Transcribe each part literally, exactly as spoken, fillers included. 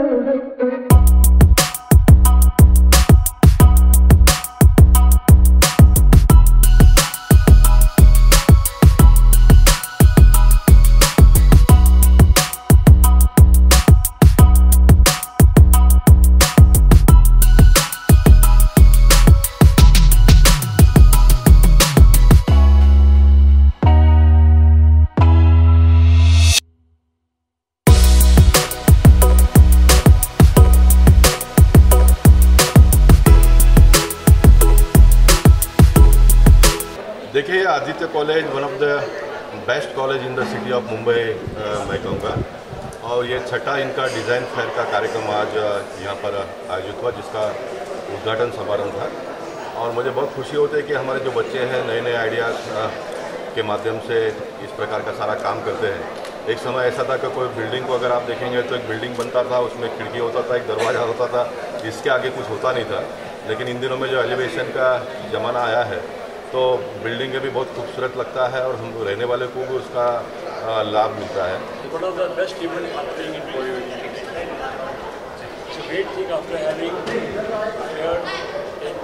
देखिए, Aditya college one of the best college in the city of Mumbai मैं कहूँगा, और ये छठा इनका डिज़ाइन फेयर का कार्यक्रम आज यहाँ पर आयोजित हुआ, जिसका उद्घाटन समारोह था। और मुझे बहुत खुशी होती है कि हमारे जो बच्चे हैं नए नए आइडियाज़ के माध्यम से इस प्रकार का सारा काम करते हैं। एक समय ऐसा था कि कोई बिल्डिंग को अगर आप देखेंगे तो एक बिल्डिंग बनता था, उसमें खिड़की होता था, एक दरवाज़ा होता था, इसके आगे कुछ होता नहीं था। लेकिन इन दिनों में जो एलिवेशन का ज़माना आया है तो बिल्डिंग भी बहुत खूबसूरत लगता है और हम रहने वाले को भी उसका लाभ मिलता है। One of the best events happening in Borivali. It's a great thing after having fair in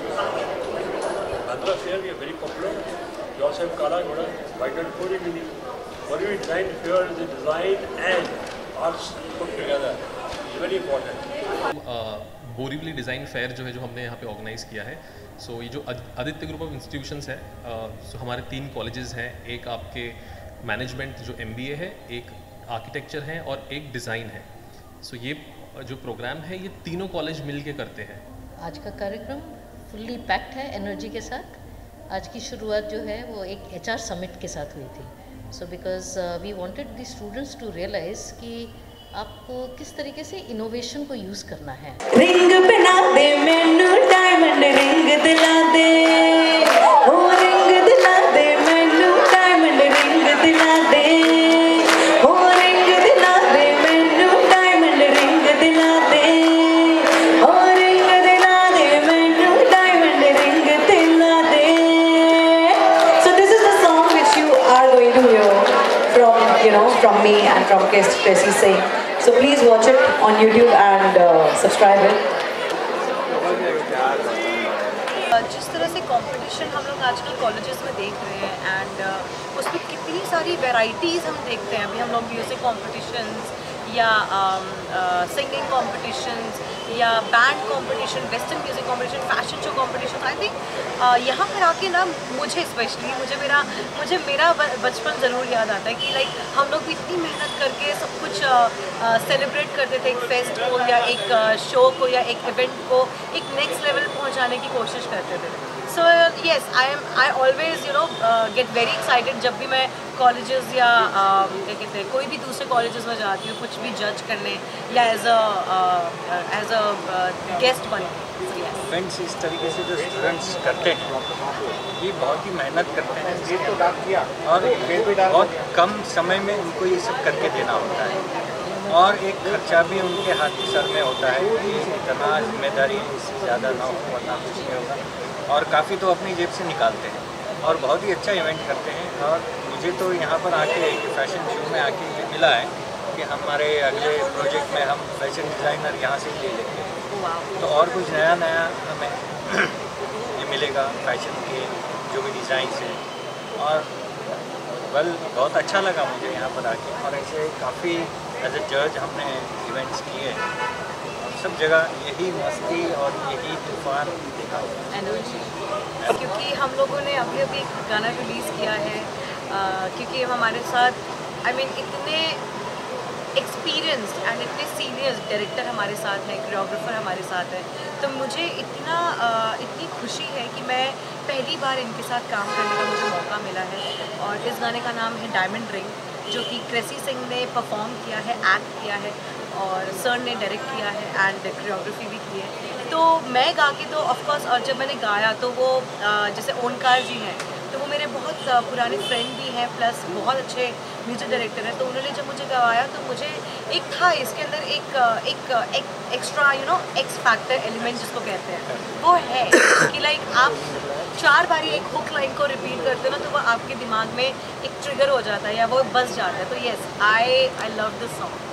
Andhra fair. We are very popular. We also have Kala Goda, vibrant food in India. Borivali Design Fair is the design and arts put together. It's very important. Borivali design fair जो है जो हमने यहाँ पे organise किया है, सो so, ये जो आदित्य ग्रुप ऑफ इंस्टीट्यूशंस है, सो so, हमारे तीन कॉलेजेस हैं, एक आपके मैनेजमेंट जो एमबीए है, एक आर्किटेक्चर है और एक डिज़ाइन है। सो so, ये जो प्रोग्राम है ये तीनों कॉलेज मिल के करते हैं। आज का कार्यक्रम फुल्ली पैक्ड है एनर्जी के साथ। आज की शुरुआत जो है वो एक एचआर समिट के साथ हुई थी। So because we wanted the students to realise कि आपको किस तरीके से इनोवेशन को यूज़ करना है। रिंग पहना दे मैनू डायमंड रिंग दिला दे, ओ रिंग दिला दे मैनू डायमंड रिंग दिला दे, ओ रिंग दिला दे मैनू डायमंड रिंग दिला दे, ओ रिंग दिला दे मैनू डायमंड रिंग दिला दे। So this is the song which you are going to hear from, you know, from me and from Tracy Singh. So please watch it on YouTube and uh, subscribe it. जिस तरह से competition हम लोग आजकल colleges में देख रहे हैं एंड uh, उसमें कितनी सारी वैरायटीज़ हम देखते हैं। अभी हम लोग म्यूज़िक कॉम्पिटिशन्स या सिंगिंग um, कॉम्पिटिशन्स uh, या band competition, western music competition, fashion show competition. I think यहाँ पर आके ना मुझे स्पेशली मुझे मेरा मुझे मेरा बचपन ज़रूर याद आता है कि लाइक हम लोग भी इतनी मेहनत करके सब कुछ सेलिब्रेट uh, uh, करते थे। एक फेस्ट को या एक शो uh, को या एक इवेंट को एक नेक्स्ट लेवल पहुँचाने की कोशिश करते थे। So yes, I am I always you know get very excited जब भी मैं कॉलेजेस या uh, क्या कहते हैं कोई भी दूसरे कॉलेजेस में जाती हूँ कुछ भी जज करने या as a as a guest बन के। इवेंट्स इस तरीके से जो स्टूडेंट्स करते हैं ये बहुत ही मेहनत करते हैं और बहुत कम समय में उनको ये सब करके देना होता है और एक खर्चा भी उनके हाथ सर में होता है कि इतना जिम्मेदारी इससे ज़्यादा ना हो वरना कुछ नहीं होगा, और काफ़ी तो अपनी जेब से निकालते हैं और बहुत ही अच्छा इवेंट करते हैं। और मुझे तो यहाँ पर आके फैशन शो में आके ये मिला है कि हमारे अगले प्रोजेक्ट में हम फैशन डिज़ाइनर यहाँ से ले लेते हैं, तो और कुछ नया नया हमें ये मिलेगा फैशन के जो भी डिज़ाइन है। और वेल बहुत अच्छा लगा मुझे यहाँ पर आके, और ऐसे काफ़ी एज ए जज हमने इवेंट्स किए हैं, सब जगह यही मस्ती और यही तूफान देखा एनर्जी। क्योंकि हम लोगों ने अभी अभी एक गाना रिलीज़ किया है आ, क्योंकि हमारे साथ आई I मीन mean, इतने एक्सपीरियंस्ड एंड इतने सीनियर डायरेक्टर हमारे साथ हैं, कोरियोग्राफर हमारे साथ हैं, तो मुझे इतना आ, इतनी खुशी है कि मैं पहली बार इनके साथ काम करने का मुझे मौका मिला है। और इस गाने का नाम है डायमंड रिंग, जो कि ट्रेसी सिंह ने परफॉर्म किया है, एक्ट किया है और सर ने डायरेक्ट किया है एंड कोरियोग्राफी भी की है। तो मैं गा के तो ऑफकोर्स, और जब मैंने गाया तो वो जैसे ओनकार जी हैं तो वो मेरे बहुत पुराने फ्रेंड भी हैं, प्लस बहुत अच्छे म्यूजिक डायरेक्टर हैं। तो उन्होंने जब मुझे गवाया तो मुझे एक था इसके अंदर एक एक, एक extra you know x factor element जिसको कहते हैं, वो है कि लाइक आप चार बारी एक हुक लाइन को रिपीट करते हो ना तो वो आपके दिमाग में एक ट्रिगर हो जाता है या वो बस जाता है। तो yes, I I love this song.